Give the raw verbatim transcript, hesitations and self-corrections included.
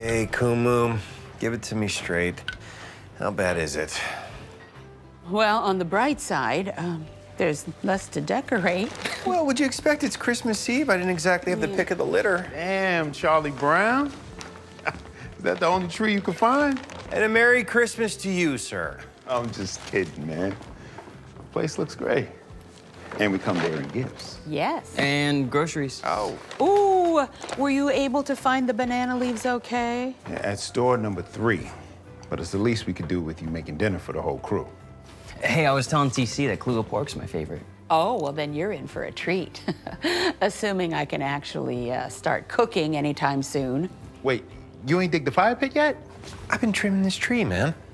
Hey, Kumu, give it to me straight. How bad is it? Well, on the bright side, um, there's less to decorate. Well, would you expect? It's Christmas Eve. I didn't exactly have the pick of the litter. Damn, Charlie Brown. Is that the only tree you could find? And a Merry Christmas to you, sir. I'm just kidding, man. The place looks great. And we come bearing gifts. Yes. And groceries. Oh. Ooh, were you able to find the banana leaves okay? Yeah, at store number three. But it's the least we could do with you making dinner for the whole crew. Hey, I was telling T C that Kluge pork's my favorite. Oh, well, then you're in for a treat. Assuming I can actually uh, start cooking anytime soon. Wait, you ain't dig the fire pit yet? I've been trimming this tree, man.